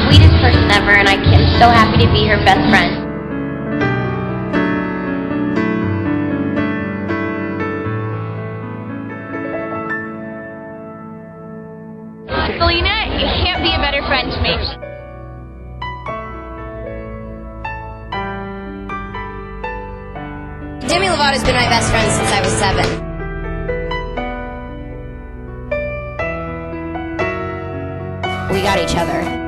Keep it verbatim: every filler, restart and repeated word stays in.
sweetest person ever, and I am so happy to be her best friend. Selena, you can't be a better friend to me. Demi Lovato's been my best friend since I was seven. We got each other.